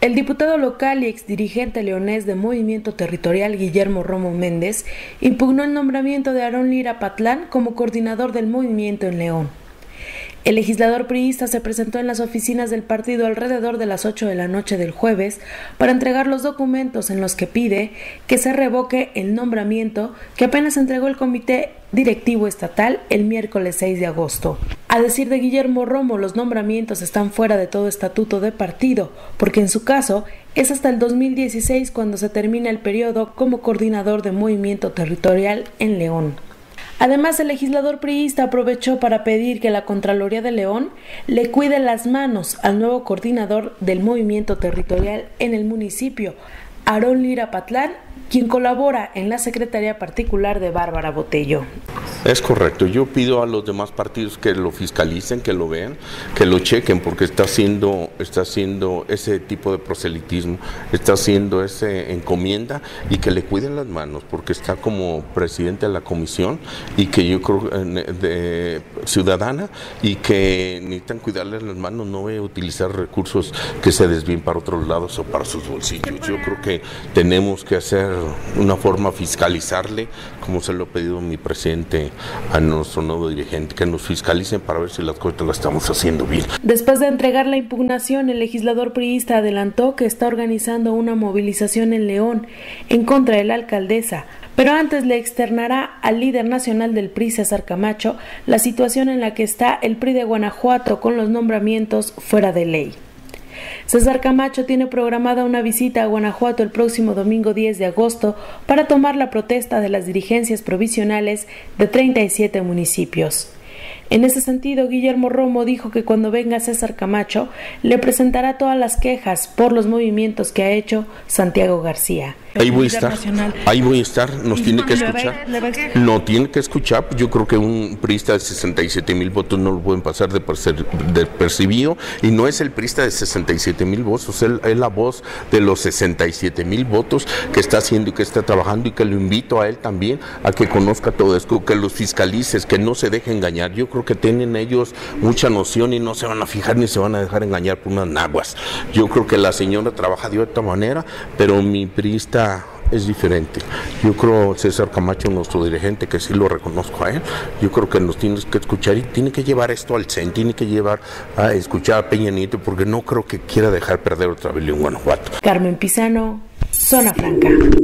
El diputado local y exdirigente leonés de Movimiento Territorial Guillermo Romo Méndez impugnó el nombramiento de Aarón Lira Patlán como coordinador del movimiento en León. El legislador priista se presentó en las oficinas del partido alrededor de las 8 de la noche del jueves para entregar los documentos en los que pide que se revoque el nombramiento que apenas entregó el Comité Directivo Estatal el miércoles 6 de agosto. A decir de Guillermo Romo, los nombramientos están fuera de todo estatuto de partido, porque en su caso es hasta el 2016 cuando se termina el periodo como coordinador de Movimiento Territorial en León. Además, el legislador priista aprovechó para pedir que la Contraloría de León le cuide las manos al nuevo coordinador del Movimiento Territorial en el municipio, Aarón Lira Patlán, quien colabora en la Secretaría Particular de Bárbara Botello. Es correcto, yo pido a los demás partidos que lo fiscalicen, que lo vean, que lo chequen, porque está haciendo ese tipo de proselitismo, está haciendo esa encomienda, y que le cuiden las manos, porque está como presidente de la comisión y que yo creo de ciudadana, y que necesitan cuidarle las manos, no voy a utilizar recursos que se desvíen para otros lados o para sus bolsillos. Yo creo que tenemos que hacer una forma fiscalizarle, como se lo ha pedido mi presidente a nuestro nuevo dirigente, que nos fiscalicen para ver si las cosas las estamos haciendo bien. Después de entregar la impugnación, el legislador priista adelantó que está organizando una movilización en León en contra de la alcaldesa, pero antes le externará al líder nacional del PRI, César Camacho, la situación en la que está el PRI de Guanajuato con los nombramientos fuera de ley. César Camacho tiene programada una visita a Guanajuato el próximo domingo 10 de agosto para tomar la protesta de las dirigencias provisionales de 37 municipios. En ese sentido, Guillermo Romo dijo que cuando venga César Camacho le presentará todas las quejas por los movimientos que ha hecho Santiago García. Ahí voy a estar, nos tiene que escuchar. No tiene que escuchar, yo creo que un priista de 67,000 votos no lo pueden pasar de percibido, y no es el priista de 67,000 votos, es la voz de los 67,000 votos que está haciendo y que está trabajando, y que lo invito a él también a que conozca todo esto, que los fiscalices, que no se deje engañar. Yo creo que tienen ellos mucha noción y no se van a fijar ni se van a dejar engañar por unas naguas. Yo creo que la señora trabaja de otra manera, pero mi priista es diferente. Yo creo César Camacho, nuestro dirigente, que sí lo reconozco a él, yo creo que nos tienes que escuchar y tiene que llevar esto al CEN, tiene que llevar a escuchar a Peña Nieto, porque no creo que quiera dejar perder otra vez en Guanajuato. Carmen Pizano, Zona Franca.